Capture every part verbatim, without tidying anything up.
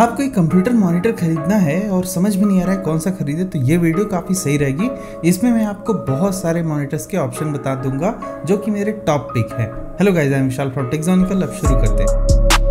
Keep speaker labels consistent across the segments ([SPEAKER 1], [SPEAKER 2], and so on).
[SPEAKER 1] आपको एक computer monitor खरीदना है और समझ में नहीं आ रहा है कौन सा खरीदे, तो ये वीडियो काफ़ी सही रहेगी। इसमें मैं आपको बहुत सारे मॉनिटर्स के ऑप्शन बता दूंगा जो कि मेरे टॉप पिक है। Hello guys, I am Vishal from Techzonical. अब शुरू करते हैं।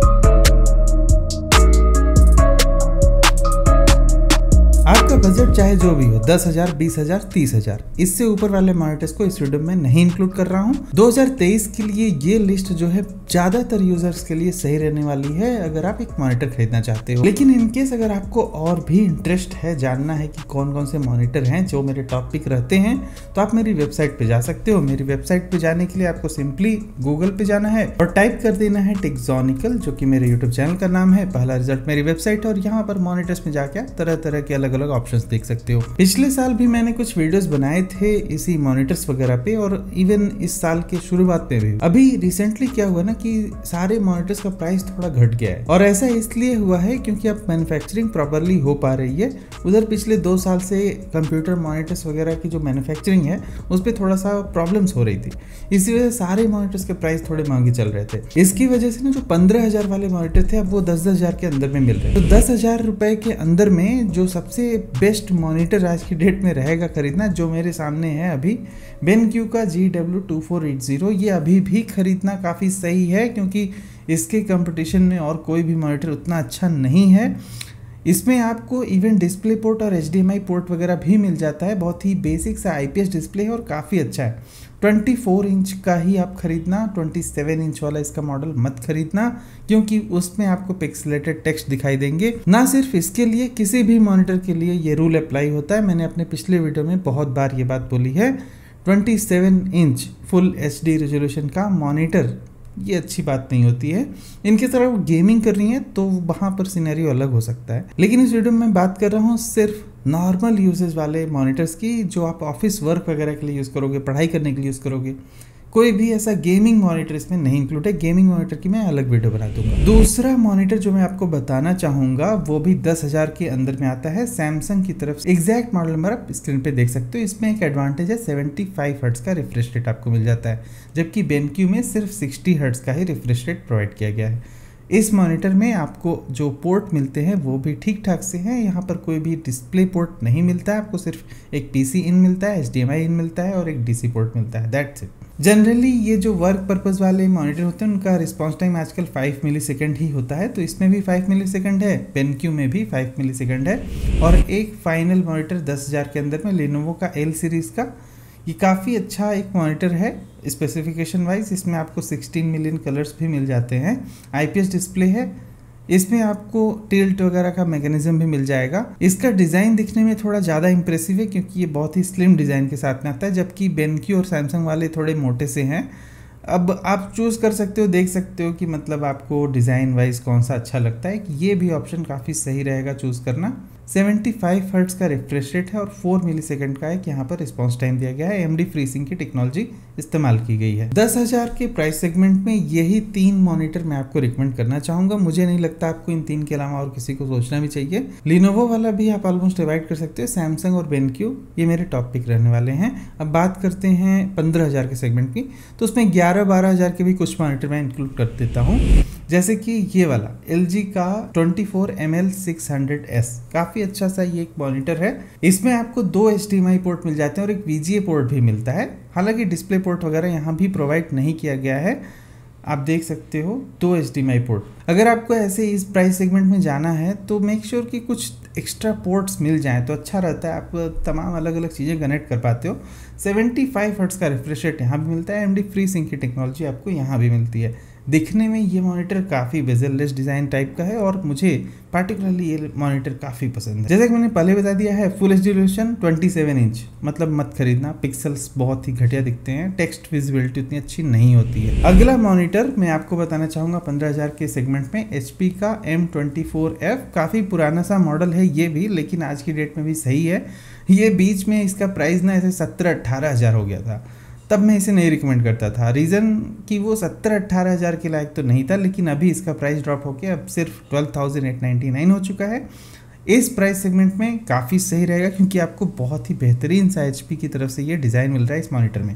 [SPEAKER 1] आपका बजट चाहे जो भी हो, दस हजार, बीस हजार, तीस हजार, इससे ऊपर वाले मॉनिटर्स को इस वीडियो में नहीं इंक्लूड कर रहा हूं। दो हज़ार तेईस के लिए ये लिस्ट जो है ज्यादातर यूजर्स के लिए सही रहने वाली है अगर आप एक मॉनिटर खरीदना चाहते हो। लेकिन इनकेस अगर आपको और भी इंटरेस्ट है, जानना है कि कौन कौन से मॉनिटर हैं जो मेरे टॉप पिक रहते हैं, तो आप मेरी वेबसाइट पे जा सकते हो। मेरी वेबसाइट पे जाने के लिए आपको सिंपली गूगल पे जाना है और टाइप कर देना है टेक्जोनिकल, जो कि मेरे यूट्यूब चैनल का नाम है। पहला रिजल्ट मेरी वेबसाइट, और यहाँ पर मॉनिटर्स में जाकर तरह तरह के अलग अलग ऑप्शंस देख सकते हो। पिछले साल भी मैंने कुछ वीडियोस बनाए थे इसी मॉनिटर्स वगैरह पे, और इवन इस साल के शुरुआत में भी। अभी रिसेंटली क्या हुआ ना कि सारे मॉनिटर्स का प्राइस थोड़ा घट गया है, और ऐसा इसलिए हुआ है क्योंकि अब मैन्युफैक्चरिंग प्रॉपरली हो पा रही है। उधर पिछले दो साल से कंप्यूटर मॉनिटर्स वगैरह की जो मैन्युफैक्चरिंग है उस पर थोड़ा सा प्रॉब्लम्स हो रही थी, इसी वजह से सारे मॉनिटर्स के प्राइस थोड़े महंगे चल रहे थे। इसकी वजह से ना जो पंद्रह हजार वाले मॉनिटर थे अब वो दस दस हजार के अंदर में मिल रहे हैं। तो दस हजार रुपए के अंदर में जो सबसे बेस्ट मॉनिटर आज की डेट में रहेगा खरीदना, जो मेरे सामने है अभी, बेनक्यू का G W two four eight zero, ये अभी भी खरीदना काफ़ी सही है क्योंकि इसके कंपटीशन में और कोई भी मॉनिटर उतना अच्छा नहीं है। इसमें आपको इवन डिस्प्ले पोर्ट और H D M I port वगैरह भी मिल जाता है। बहुत ही बेसिक सा आई पी एस डिस्प्ले है और काफ़ी अच्छा है। चौबीस इंच का ही आप खरीदना, सत्ताईस इंच वाला इसका मॉडल मत खरीदना क्योंकि उसमें आपको पिक्सेलेटेड टेक्स्ट दिखाई देंगे। ना सिर्फ इसके लिए, किसी भी मॉनिटर के लिए ये रूल अप्लाई होता है। मैंने अपने पिछले वीडियो में बहुत बार ये बात बोली है। सत्ताईस inch full H D resolution का मॉनिटर, ये अच्छी बात नहीं होती है। इनके तरह वो गेमिंग कर रही है तो वहाँ पर सिनेरियो अलग हो सकता है। लेकिन इस वीडियो में मैं बात कर रहा हूँ सिर्फ नॉर्मल यूजेस वाले मॉनिटर्स की, जो आप ऑफिस वर्क वगैरह के लिए यूज़ करोगे, पढ़ाई करने के लिए यूज़ करोगे। कोई भी ऐसा गेमिंग मॉनिटर इसमें नहीं इंक्लूड है। गेमिंग मॉनिटर की मैं अलग वीडियो बना दूंगा। दूसरा मॉनिटर जो मैं आपको बताना चाहूँगा वो भी दस हजार के अंदर में आता है, सैमसंग की तरफ से। एग्जैक्ट मॉडल नंबर आप स्क्रीन पे देख सकते हो। इसमें एक एडवांटेज है, पचहत्तर हर्ट्ज का रिफ्रेश रेट आपको मिल जाता है, जबकि बेनक्यू में सिर्फ साठ हर्ट्ज का ही रिफ्रेश रेट प्रोवाइड किया गया है। इस मॉनिटर में आपको जो पोर्ट मिलते हैं वो भी ठीक ठाक से हैं। यहाँ पर कोई भी डिस्प्ले पोर्ट नहीं मिलता है, आपको सिर्फ एक पीसी इन मिलता है, H D M I in मिलता है और एक डीसी पोर्ट मिलता है, दैट्स इट। जनरली ये जो वर्क पर्पस वाले मॉनिटर होते हैं उनका रिस्पॉन्स टाइम आजकल पाँच मिली सेकंड ही होता है, तो इसमें भी पाँच मिली सेकंड है, बेनक्यू में भी पाँच मिली सेकंड है। और एक फाइनल मॉनिटर दस हजार के अंदर में लेनोवो का एल सीरीज़ का, ये काफ़ी अच्छा एक मॉनिटर है स्पेसिफिकेशन वाइज। इसमें आपको सोलह मिलियन कलर्स भी मिल जाते हैं, आई पी एस डिस्प्ले है। इसमें आपको टिल्ट वगैरह का मैकेनिज्म भी मिल जाएगा। इसका डिज़ाइन दिखने में थोड़ा ज़्यादा इंप्रेसिव है क्योंकि ये बहुत ही स्लिम डिज़ाइन के साथ में आता है, जबकि बेनक्यू और सैमसंग वाले थोड़े मोटे से हैं। अब आप चूज़ कर सकते हो, देख सकते हो कि मतलब आपको डिज़ाइन वाइज कौन सा अच्छा लगता है। ये भी ऑप्शन काफ़ी सही रहेगा चूज़ करना। पचहत्तर हर्ट्ज का रिफ्रेश रेट है और चार मिलीसेकंड का एक यहाँ पर रिस्पॉन्स टाइम दिया गया है। एमडी फ्रीसिंग की टेक्नोलॉजी इस्तेमाल की गई है। दस हजार के प्राइस सेगमेंट में यही तीन मॉनिटर मैं आपको रिकमेंड करना चाहूँगा। मुझे नहीं लगता आपको इन तीन के अलावा और किसी को सोचना भी चाहिए। लिनोवो वाला भी आप ऑलमोस्ट अवॉइड कर सकते हो। सैमसंग और बेनक्यू ये मेरे टॉप पिक रहने वाले हैं। अब बात करते हैं पंद्रह हजार के सेगमेंट की, तो उसमें ग्यारह बारह हजार के भी कुछ मॉनिटर मैं इंक्लूड कर देता हूँ, जैसे कि ये वाला एल जी का twenty four M L six hundred S, काफ़ी अच्छा सा ये एक मॉनिटर है। इसमें आपको दो H D M I port मिल जाते हैं और एक वी जी ए पोर्ट भी मिलता है। हालांकि डिस्प्ले पोर्ट वगैरह यहाँ भी प्रोवाइड नहीं किया गया है, आप देख सकते हो, दो H D M I port. अगर आपको ऐसे इस प्राइस सेगमेंट में जाना है तो मेक श्योर कि कुछ एक्स्ट्रा पोर्ट्स मिल जाएं तो अच्छा रहता है, आप तमाम अलग अलग चीज़ें कनेक्ट कर पाते हो। पचहत्तर हर्ट्ज का रिफ्रेश रेट यहाँ भी मिलता है, एमडी फ्री सिंक की टेक्नोलॉजी आपको यहाँ भी मिलती है। दिखने में ये मॉनिटर काफ़ी बेजललेस डिज़ाइन टाइप का है और मुझे पार्टिकुलरली ये मॉनिटर काफ़ी पसंद है। जैसा कि मैंने पहले बता दिया है, फुल एच डी रेजोल्यूशन सत्ताईस इंच, मतलब मत खरीदना, पिक्सल्स बहुत ही घटिया दिखते हैं, टेक्स्ट विजिबिलिटी उतनी अच्छी नहीं होती है। अगला मॉनिटर मैं आपको बताना चाहूँगा पंद्रह हजार के सेगमेंट में, एच पी का एम ट्वेंटी फोर एफ, काफ़ी पुराना सा मॉडल है ये भी, लेकिन आज की डेट में भी सही है। ये बीच में इसका प्राइस ना ऐसे सत्रह अट्ठारह हज़ार हो गया था, तब मैं इसे नहीं रिकमेंड करता था। रीज़न कि वो सत्तर अट्ठारह हज़ार के लायक तो नहीं था, लेकिन अभी इसका प्राइस ड्रॉप होकर अब सिर्फ twelve thousand eight ninety nine हो चुका है। इस प्राइस सेगमेंट में काफ़ी सही रहेगा क्योंकि आपको बहुत ही बेहतरीन सा एच पी की तरफ से ये डिज़ाइन मिल रहा है इस मॉनिटर में।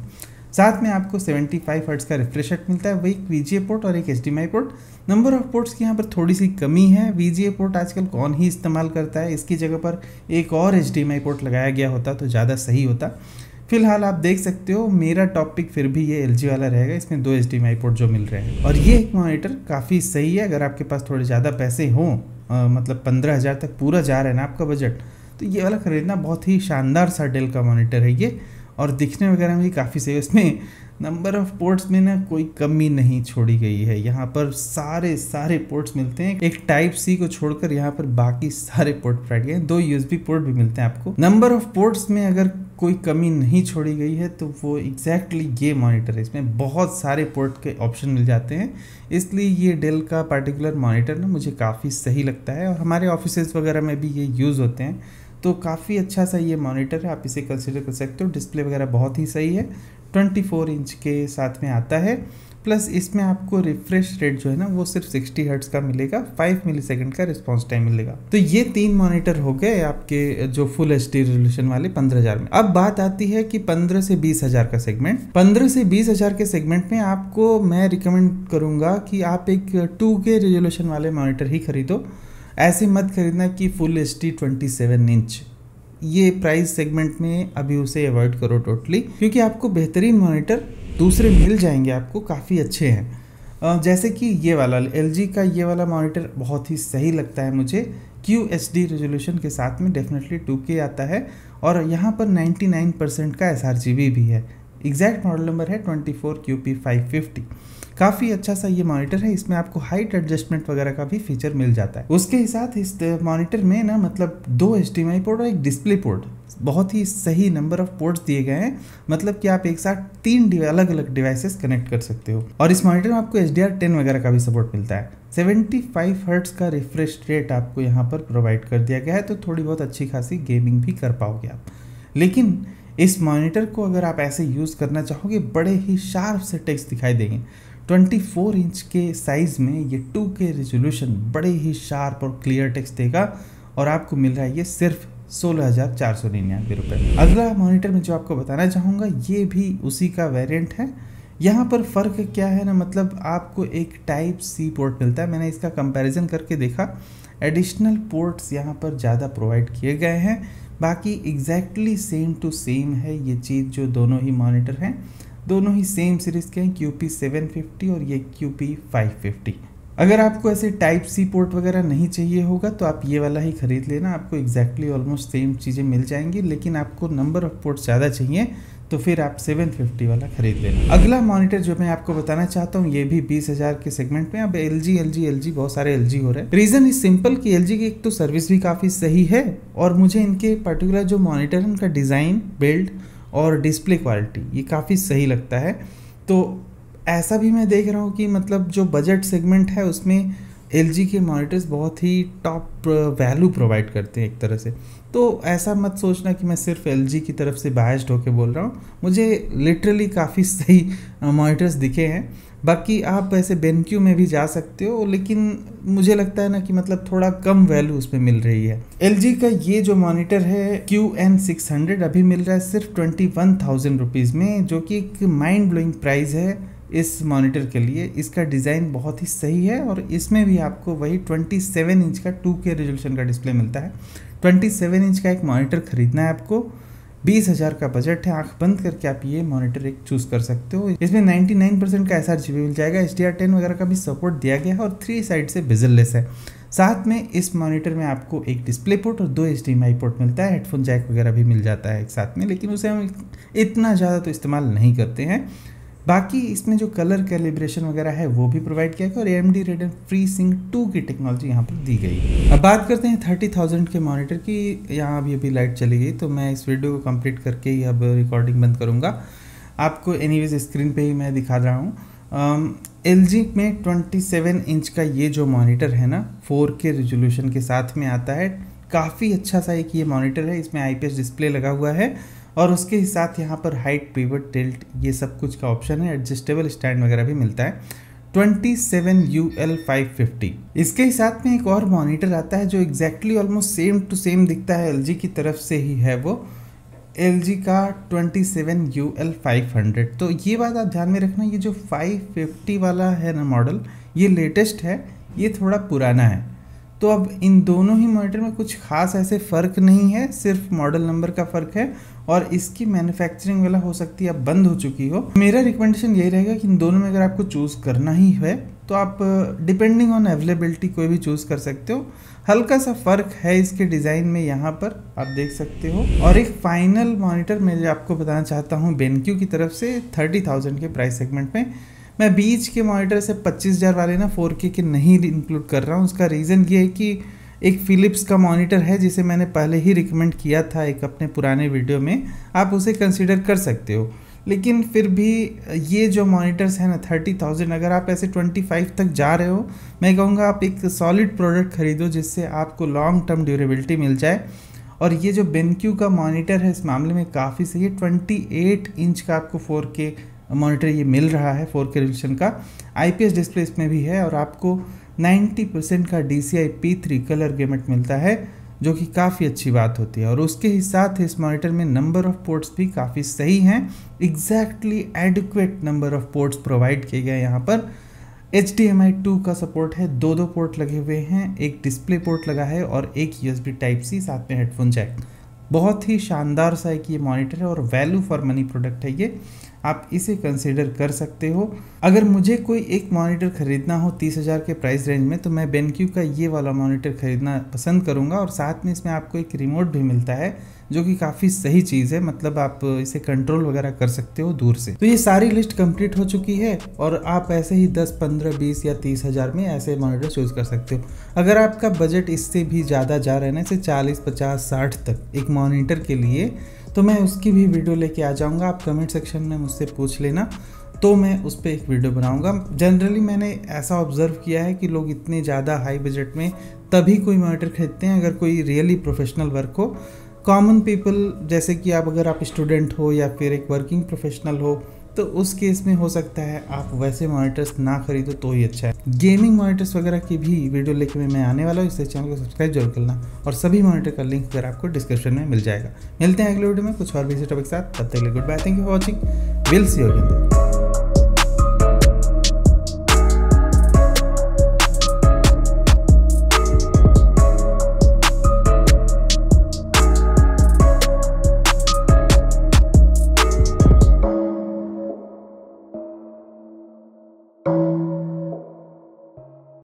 [SPEAKER 1] साथ में आपको पचहत्तर हर्ट्ज का रिफ्रेश रेट मिलता है, वही एक वीजीए पोर्ट और एक HDMI port. Number of ports की यहाँ पर थोड़ी सी कमी है, वीजीए पोर्ट आजकल कौन ही इस्तेमाल करता है, इसकी जगह पर एक और एचडीएमआई पोर्ट लगाया गया होता तो ज़्यादा सही होता। फिलहाल आप देख सकते हो मेरा टॉपिक फिर भी ये एलजी वाला रहेगा, इसमें दो एचडीएमआई पोर्ट जो मिल रहे हैं। और ये एक मॉनिटर काफ़ी सही है, अगर आपके पास थोड़े ज़्यादा पैसे हों, मतलब पंद्रह हज़ार तक पूरा जा रहा है ना आपका बजट, तो ये वाला खरीदना बहुत ही शानदार सा डेल का मॉनिटर है ये। और दिखने वगैरह में भी काफ़ी सही है, इसमें नंबर ऑफ पोर्ट्स में ना कोई कमी नहीं छोड़ी गई है, यहाँ पर सारे सारे पोर्ट्स मिलते हैं, एक टाइप सी को छोड़कर यहाँ पर बाकी सारे पोर्ट प्रोवाइड किए हैं, दो यूएसबी पोर्ट भी मिलते हैं आपको। नंबर ऑफ पोर्ट्स में अगर कोई कमी नहीं छोड़ी गई है तो वो एग्जैक्टली ये मॉनिटर है, इसमें बहुत सारे पोर्ट के ऑप्शन मिल जाते हैं, इसलिए ये डेल का पर्टिकुलर मॉनिटर ना मुझे काफ़ी सही लगता है। और हमारे ऑफिसेज वगैरह में भी ये यूज़ होते हैं, तो काफ़ी अच्छा सा ये मॉनिटर है, आप इसे कंसिडर कर सकते हो। डिस्प्ले वगैरह बहुत ही सही है, चौबीस इंच के साथ में आता है, प्लस इसमें आपको रिफ्रेश रेट जो है ना वो सिर्फ साठ हर्ट्ज का मिलेगा, पाँच मिली सेकंड का रिस्पॉन्स टाइम मिलेगा। तो ये तीन मॉनिटर हो गए आपके जो फुल एच डी रेजोल्यूशन वाले पंद्रह हज़ार में। अब बात आती है कि पंद्रह से बीस हज़ार का सेगमेंट। पंद्रह से बीस हज़ार के सेगमेंट में आपको मैं रिकमेंड करूंगा कि आप एक टू के रेजोल्यूशन वाले मॉनिटर ही खरीदो, ऐसे मत खरीदना कि full H D twenty seven inch, ये प्राइस सेगमेंट में अभी उसे अवॉइड करो टोटली, क्योंकि आपको बेहतरीन मॉनिटर दूसरे मिल जाएंगे, आपको काफ़ी अच्छे हैं। जैसे कि ये वाला एलजी का ये वाला मॉनिटर बहुत ही सही लगता है मुझे, क्यू एच डी रेजोल्यूशन के साथ में डेफिनेटली टू के आता है, और यहाँ पर निन्यानवे परसेंट का एस आर जी बी भी है। एग्जैक्ट मॉडल नंबर है twenty four Q P five fifty. काफ़ी अच्छा सा ये मॉनिटर है, इसमें आपको हाइट एडजस्टमेंट वगैरह का भी फीचर मिल जाता है। उसके साथ इस मॉनिटर में ना मतलब दो एचडीएमआई पोर्ट और एक डिस्प्ले पोर्ट, बहुत ही सही नंबर ऑफ पोर्ट्स दिए गए हैं, मतलब कि आप एक साथ तीन अलग अलग डिवाइसेस कनेक्ट कर सकते हो। और इस मॉनिटर में आपको एच डी आर टेन वगैरह का भी सपोर्ट मिलता है। पचहत्तर हर्ट्ज का रिफ्रेश रेट आपको यहाँ पर प्रोवाइड कर दिया गया है, तो थोड़ी बहुत अच्छी खासी गेमिंग भी कर पाओगे आप। लेकिन इस मॉनिटर को अगर आप ऐसे यूज़ करना चाहोगे, बड़े ही शार्प से टेक्स्ट दिखाई देंगे। चौबीस इंच के साइज़ में ये टू के रेजोल्यूशन बड़े ही शार्प और क्लियर टेक्स्ट देगा, और आपको मिल रहा है ये सिर्फ सोलह हज़ार चार सौ निन्यानवे रुपये। अगला मॉनिटर में जो आपको बताना चाहूँगा ये भी उसी का वेरिएंट है। यहाँ पर फ़र्क क्या है ना, मतलब आपको एक टाइप सी पोर्ट मिलता है, मैंने इसका कंपैरिजन करके देखा, एडिशनल पोर्ट्स यहाँ पर ज़्यादा प्रोवाइड किए गए हैं, बाकी एग्जैक्टली सेम टू सेम है ये चीज़। जो दोनों ही मॉनिटर हैं दोनों ही सेम सीरीज़ के हैं, क्यू पी सेवन फिफ्टी और ये क्यू पी फाइव फिफ्टी। अगर आपको ऐसे टाइप सी पोर्ट वगैरह नहीं चाहिए होगा तो आप ये वाला ही खरीद लेना, आपको एग्जैक्टली ऑलमोस्ट सेम चीज़ें मिल जाएंगी। लेकिन आपको नंबर ऑफ पोर्ट्स ज़्यादा चाहिए तो फिर आप सेवन फिफ्टी वाला खरीद लेना। अगला मॉनिटर जो मैं आपको बताना चाहता हूँ ये भी बीस हज़ार के सेगमेंट में। अब L G L G L G बहुत सारे एल जी हो रहे हैं। रीज़न इज सिंपल कि एल जी की एक तो सर्विस भी काफ़ी सही है, और मुझे इनके पर्टिकुलर जो मॉनिटर है उनका डिज़ाइन, बिल्ड और डिस्प्ले क्वालिटी ये काफ़ी सही लगता है। तो ऐसा भी मैं देख रहा हूँ कि मतलब जो बजट सेगमेंट है उसमें एलजी के मॉनिटर्स बहुत ही टॉप वैल्यू प्रोवाइड करते हैं एक तरह से। तो ऐसा मत सोचना कि मैं सिर्फ एलजी की तरफ से बायस्ड होकर बोल रहा हूँ, मुझे लिटरली काफ़ी सही मॉनिटर्स दिखे हैं। बाकी आप ऐसे बेनक्यू में भी जा सकते हो, लेकिन मुझे लगता है ना कि मतलब थोड़ा कम वैल्यू उसमें मिल रही है। एलजी का ये जो मॉनिटर है क्यू एन सिक्स हंड्रेड अभी मिल रहा है सिर्फ ट्वेंटी वन थाउजेंड रुपीज़ में, जो कि एक माइंड ब्लोइंग प्राइस है इस मॉनिटर के लिए। इसका डिज़ाइन बहुत ही सही है, और इसमें भी आपको वही सत्ताईस इंच का टू के रेजोल्यूशन का डिस्प्ले मिलता है। सत्ताईस इंच का एक मॉनिटर खरीदना है आपको, बीस हज़ार का बजट है, आंख बंद करके आप ये मॉनिटर एक चूज़ कर सकते हो। इसमें निन्यानवे परसेंट का एस आर जी बी मिल जाएगा, एच डी आर टेन वगैरह का भी सपोर्ट दिया गया है, और थ्री साइड से बेजल लेस है। साथ में इस मॉनिटर में आपको एक डिस्प्ले पोर्ट और दो H D M I port मिलता है, हेडफोन जैक वगैरह भी मिल जाता है एक साथ में, लेकिन उसे हम इतना ज़्यादा तो इस्तेमाल नहीं करते हैं। बाकी इसमें जो कलर कैलिब्रेशन वगैरह है वो भी प्रोवाइड किया गया, और A M D Radeon FreeSync two की टेक्नोलॉजी यहाँ पर दी गई है। अब बात करते हैं थर्टी थाउजेंड के मॉनिटर की। यहाँ अभी अभी लाइट चली गई, तो मैं इस वीडियो को कंप्लीट करके ही अब रिकॉर्डिंग बंद करूँगा। आपको एनीवेज स्क्रीन पे ही मैं दिखा रहा हूँ। एल जी में सत्ताईस इंच का ये जो मॉनिटर है ना, फोर के रेजोल्यूशन के साथ में आता है। काफ़ी अच्छा सा एक ये मॉनिटर है, इसमें आई पी एस डिस्प्ले लगा हुआ है, और उसके साथ यहाँ पर हाइट, पिवट, टिल्ट ये सब कुछ का ऑप्शन है। एडजस्टेबल स्टैंड वगैरह भी मिलता है। सत्ताईस यू एल फाइव फिफ्टी। इसके ही साथ में एक और मॉनिटर आता है जो exactly almost same to same दिखता है, एलजी की तरफ से ही है वो। एल जी का twenty seven U L five hundred. तो ये बात आप ध्यान में रखना, ये जो फाइव फिफ्टी वाला है ना मॉडल, ये लेटेस्ट है, ये थोड़ा पुराना है। तो अब इन दोनों ही मॉनिटर में कुछ खास ऐसे फ़र्क नहीं है, सिर्फ मॉडल नंबर का फ़र्क है और इसकी मैन्युफैक्चरिंग वाला हो सकती है अब बंद हो चुकी हो। मेरा रिकमेंडेशन यही रहेगा कि इन दोनों में अगर आपको चूज़ करना ही है तो आप डिपेंडिंग ऑन अवेलेबिलिटी कोई भी चूज़ कर सकते हो। हल्का सा फ़र्क है इसके डिज़ाइन में, यहाँ पर आप देख सकते हो। और एक फाइनल मॉनिटर मैं आपको बताना चाहता हूँ बेनक्यू की तरफ से थर्टी थाउजेंड के प्राइस सेगमेंट में। मैं बीच के मॉनिटर से पच्चीस हज़ार वाले ना फोर के के नहीं इंक्लूड कर रहा हूँ। उसका रीज़न ये है कि एक फ़िलिप्स का मॉनिटर है जिसे मैंने पहले ही रिकमेंड किया था एक अपने पुराने वीडियो में, आप उसे कंसीडर कर सकते हो। लेकिन फिर भी ये जो मॉनिटर्स हैं ना थर्टी थाउजेंड, अगर आप ऐसे ट्वेंटी फाइव तक जा रहे हो, मैं कहूँगा आप एक सॉलिड प्रोडक्ट खरीदो जिससे आपको लॉन्ग टर्म ड्यूरेबिलिटी मिल जाए। और ये जो बेनक्यू का मॉनिटर है इस मामले में काफ़ी सही है। ट्वेंटी एट इंच का आपको फोर के मॉनिटर ये मिल रहा है, फोर के रेजोल्यूशन का, आईपीएस डिस्प्ले इसमें भी है और आपको नाइंटी परसेंट का D C I P three colour gamut मिलता है, जो कि काफ़ी अच्छी बात होती है। और उसके ही साथ इस मॉनिटर में नंबर ऑफ़ पोर्ट्स भी काफ़ी सही हैं, exactly adequate number of ports provide किए गए यहाँ पर। H D M I two का सपोर्ट है, दो दो पोर्ट लगे हुए हैं, एक डिस्प्ले पोर्ट लगा है और एक U S B type C, साथ में हेडफोन जैक। बहुत ही शानदार सा एक ये मॉनिटर है और वैल्यू फॉर मनी प्रोडक्ट है ये, आप इसे कंसीडर कर सकते हो। अगर मुझे कोई एक मॉनिटर ख़रीदना हो तीस हज़ार के प्राइस रेंज में तो मैं बेनक्यू का ये वाला मॉनिटर ख़रीदना पसंद करूँगा। और साथ में इसमें आपको एक रिमोट भी मिलता है जो कि काफ़ी सही चीज़ है, मतलब आप इसे कंट्रोल वगैरह कर सकते हो दूर से। तो ये सारी लिस्ट कंप्लीट हो चुकी है और आप ऐसे ही दस पंद्रह बीस या तीस हज़ार में ऐसे मॉनिटर चूज़ कर सकते हो। अगर आपका बजट इससे भी ज़्यादा जा रहा है ना, इसे चालीस पचास साठ तक एक मॉनिटर के लिए, तो मैं उसकी भी वीडियो लेके आ जाऊंगा। आप कमेंट सेक्शन में मुझसे पूछ लेना, तो मैं उस पर एक वीडियो बनाऊंगा। जनरली मैंने ऐसा ऑब्जर्व किया है कि लोग इतने ज़्यादा हाई बजट में तभी कोई मॉनिटर खरीदते हैं अगर कोई रियली प्रोफेशनल वर्क हो। कॉमन पीपल जैसे कि आप अगर आप स्टूडेंट हो या फिर एक वर्किंग प्रोफेशनल हो, तो उस केस में हो सकता है आप वैसे मॉनिटर्स ना खरीदो तो ही अच्छा है। गेमिंग मॉनिटर्स वगैरह की भी वीडियो लेके मैं आने वाला हूँ, इससे चैनल को सब्सक्राइब जरूर करना और सभी मॉनिटर का लिंक अगर आपको डिस्क्रिप्शन में मिल जाएगा। मिलते हैं अगले वीडियो में कुछ और भी टॉपिक के साथ, तब तक के लिए good bye, thank you for watching, will see you again.